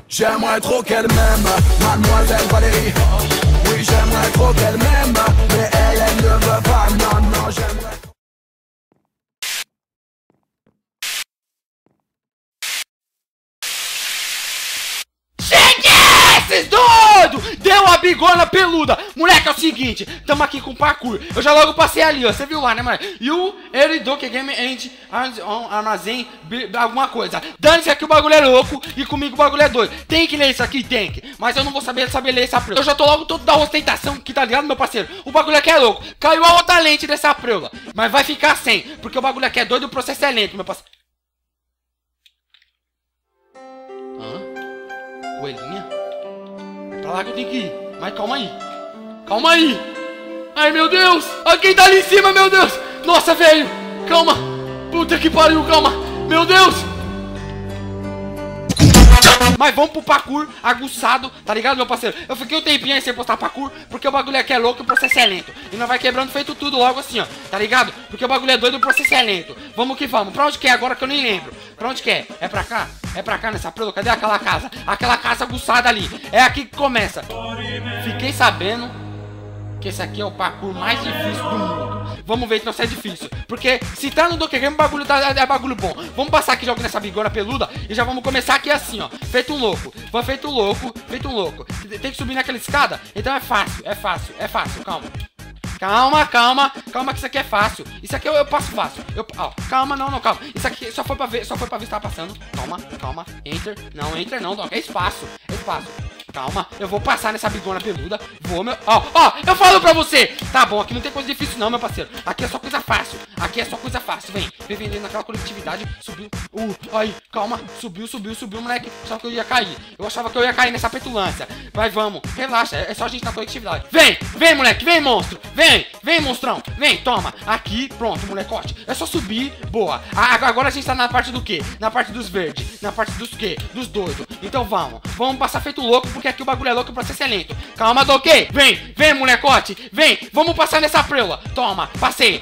J'aimerais trop qu'elle m'aime, mademoiselle Valérie. Oui, j'aimerais trop qu'elle m'aime, mais elle ne veut pas, non, non, j'aimerais. Esses doidos! Deu a bigona peluda! Moleque, é o seguinte, tamo aqui com parkour. Eu já logo passei ali, ó. Você viu lá, né, mano? E o Eridoke Game End Armazém alguma coisa. Dane-se aqui, o bagulho é louco e comigo o bagulho é doido. Tem que ler isso aqui? Tem que. Mas eu não vou saber ler essa preula. Eu já tô logo todo da ostentação que tá ligado, meu parceiro? O bagulho aqui é louco. Caiu a outra lente dessa preula. Mas vai ficar sem, porque o bagulho aqui é doido e o processo é lento, meu parceiro. Hã? Coelhinha? Pra lá que eu tenho que ir. Mas calma aí. Calma aí. Ai, meu Deus. Olha quem tá ali em cima, meu Deus. Nossa, velho. Calma. Puta que pariu, calma. Meu Deus. Mas vamos pro parkour aguçado, tá ligado, meu parceiro? Eu fiquei um tempinho aí sem postar parkour, porque o bagulho aqui é louco e o processo é lento. E nós vai quebrando feito tudo logo assim, ó. Tá ligado? Porque o bagulho é doido e o processo é lento. Vamos que vamos. Pra onde que é agora que eu nem lembro? Pra onde que é? É pra cá? É pra cá nessa prova? Cadê aquela casa? Aquela casa aguçada ali. É aqui que começa. Fiquei sabendo que esse aqui é o parkour mais difícil do mundo. Vamos ver se é difícil. Porque se tá no Donkey Game, bagulho é bagulho bom. Vamos passar aqui jogo nessa bigona peluda e já vamos começar aqui assim, ó. Feito um louco. Feito um louco. Feito um louco. Tem que subir naquela escada? Então é fácil. É fácil. É fácil. Calma. Calma, calma, calma que isso aqui é fácil. Isso aqui eu passo fácil. Ó, calma, não, calma. Isso aqui só foi pra ver se tá passando. Calma, calma. Enter. Não, enter não, Doc. É espaço. É espaço. Calma, eu vou passar nessa bigona peluda. Vou, meu... Ó, eu falo pra você. Tá bom, aqui não tem coisa difícil não, meu parceiro. Aqui é só coisa fácil. Aqui é só coisa fácil. Vem vendendo naquela coletividade. Subiu. Aí, calma. Subiu, moleque. Só que eu ia cair. Eu achava que eu ia cair nessa petulância. Vai, vamos. Relaxa, é só a gente na coletividade. Vem, moleque. Vem, monstro. Vem, monstrão. Vem, toma. Aqui, pronto, molecote. É só subir. Boa. Agora a gente tá na parte do quê? Na parte dos verdes. Na parte dos quê? Dos doidos. Então vamos. Vamos passar feito louco, porque aqui o bagulho é louco e o processo é lento. Calma, Donkey. Vem, molecote. Vem. Vamos passar nessa preula. Toma, passei.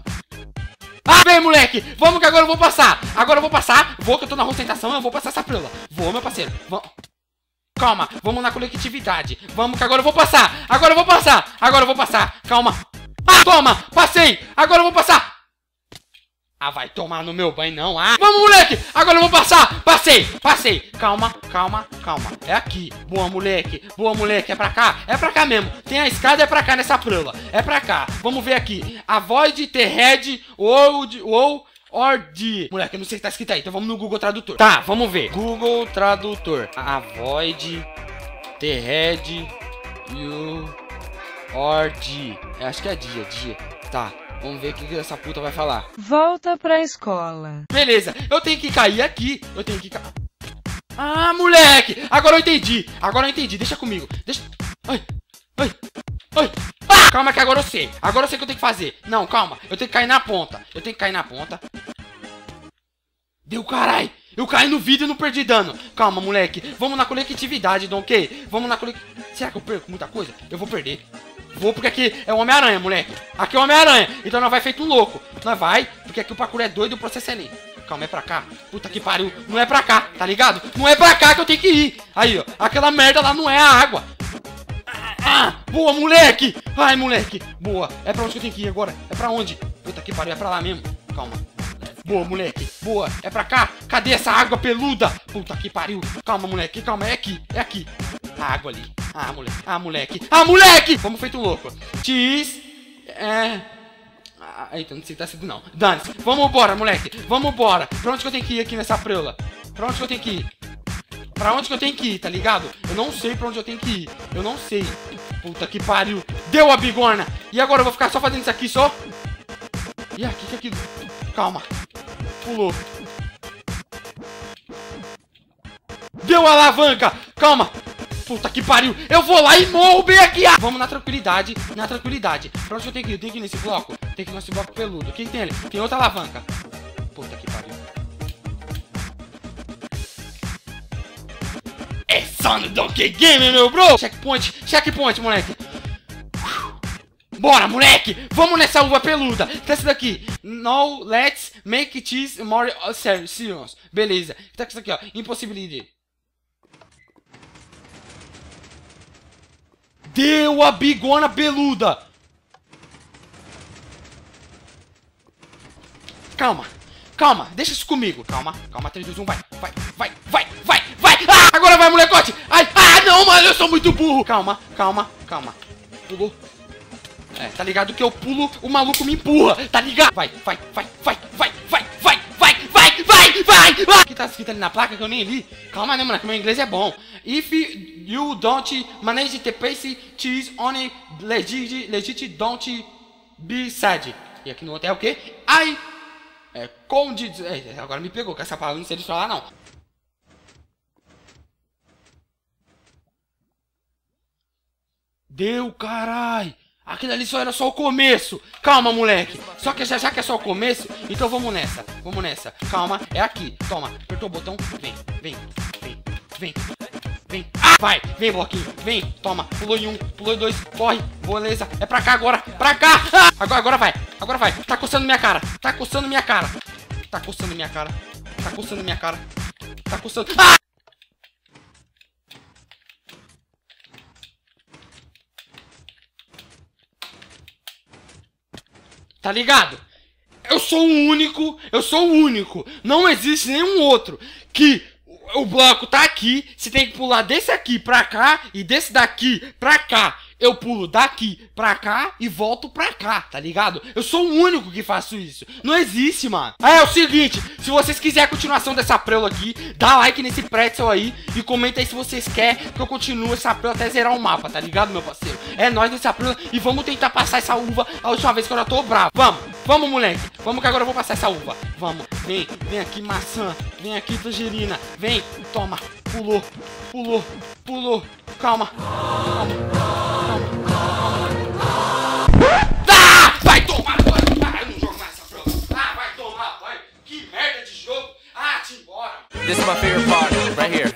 Vem, moleque. Vamos que agora eu vou passar. Agora eu vou passar. Vou que eu tô na ostentação. Eu vou passar essa preula. Vou, meu parceiro. Calma, vamos na coletividade. Vamos que agora eu vou passar. Agora eu vou passar. Calma. Toma, passei. Agora eu vou passar. Vai tomar no meu banho não. Vamos, moleque. Agora eu vou passar. Passei. Calma. É aqui. Boa, moleque. É pra cá? É pra cá mesmo. Tem a escada, é pra cá nessa prula. É pra cá. Vamos ver aqui. Avoid the head ou Ordi. Moleque, eu não sei o que tá escrito aí, então vamos no Google Tradutor. Tá, vamos ver. Google Tradutor. Avoid the head you Ordi. Acho que é dia. Tá, vamos ver o que essa puta vai falar. Volta pra escola. Beleza, eu tenho que cair aqui. Moleque. Agora eu entendi. Deixa comigo. Ai. Calma que agora eu sei. Agora eu sei o que eu tenho que fazer. Não, calma. Eu tenho que cair na ponta. Deu, carai. Eu caí no vidro e não perdi dano. Calma, moleque. Vamos na coletividade, Donkey. Será que eu perco muita coisa? Eu vou perder. Vou porque aqui é o Homem-Aranha, moleque. Aqui é o Homem-Aranha. Então nós vai feito um louco. Nós vai, porque aqui o parkour é doido e o processo é lento. Calma, é pra cá. Puta que pariu. Não é pra cá, tá ligado? Não é pra cá que eu tenho que ir. Aí, ó. Aquela merda lá não é a água. Boa, moleque. Ai, moleque. Boa. É pra onde que eu tenho que ir agora? É pra onde? Puta que pariu, é pra lá mesmo. Calma. Boa, moleque. Boa. É pra cá. Cadê essa água peluda? Puta que pariu. Calma, moleque. Calma, é aqui. A água ali. Moleque. Vamos feito um louco. Cheese. Eita, não sei se tá seguindo não. Dane-se. Vambora, moleque. Vambora. Pra onde que eu tenho que ir aqui nessa preula? Pra onde que eu tenho que ir, tá ligado? Eu não sei pra onde eu tenho que ir. Eu não sei. Puta que pariu. Deu a bigorna. E agora eu vou ficar só fazendo isso aqui, só? E aqui, que é aquilo? Calma. Pulou. Deu a alavanca. Calma. Puta que pariu. Eu vou lá e morro bem aqui. Vamos na tranquilidade. Pra onde eu tenho que ir? Eu tenho que ir nesse bloco? Tem que ir nesse bloco peludo. O que tem ali? Tem outra alavanca. Puta que pariu. É só no Donkey Game, meu bro. Checkpoint, moleque. Bora, moleque! Vamos nessa uva peluda! Tá isso daqui. Now, let's make cheese more serious. Beleza. Tá isso aqui, ó. Impossibility. Deu a bigona peluda. Calma, calma, deixa isso comigo. Calma, calma, 3, 2, 1, vai. Ah, agora vai, molecote. Ai, não, mano, eu sou muito burro. Calma. Pulou. É, tá ligado que eu pulo, o maluco me empurra, tá ligado? Vai. O que tá escrito ali na placa que eu nem li? Calma, né, moleque, meu inglês é bom. If you don't manage the pace, choose only legit don't be sad. E aqui no outro é o quê? Agora me pegou, com essa palavra não sei de falar, não. Deu, carai. Aquilo ali era só o começo. Calma, moleque. Só que já que é só o começo, então vamos nessa. Calma, é aqui. Toma, apertou o botão. Vem. Ah, vai, vem, bloquinho. Vem, toma. Pulou em 1, pulou em 2. Corre, beleza. É pra cá agora. Pra cá. Agora vai. Tá coçando minha cara. Ah! Tá ligado? Eu sou o único. Não existe nenhum outro que o bloco tá aqui, você tem que pular desse aqui pra cá e desse daqui pra cá. Eu pulo daqui pra cá e volto pra cá, tá ligado? Eu sou o único que faço isso. Não existe, mano. É o seguinte, se vocês quiserem a continuação dessa preula aqui, dá like nesse pretzel aí e comenta aí se vocês querem que eu continue essa preula até zerar o mapa, tá ligado, meu parceiro? É nóis nessa preula e vamos tentar passar essa uva a última vez que eu já tô bravo. Vamos, moleque. Vamos que agora eu vou passar essa uva. Vamos, vem aqui maçã, vem aqui tangerina, vem, toma, pulou, calma. Vai tomar, eu não jogo mais essa prova. Vai tomar, vai. Que merda de jogo. Te embora. This is my favorite part, right here.